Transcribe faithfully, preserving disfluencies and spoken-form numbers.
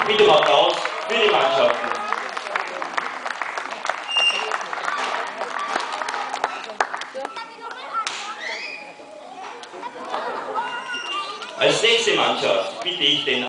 Bitte um Applaus für die Mannschaften. Als nächste Mannschaft bitte ich den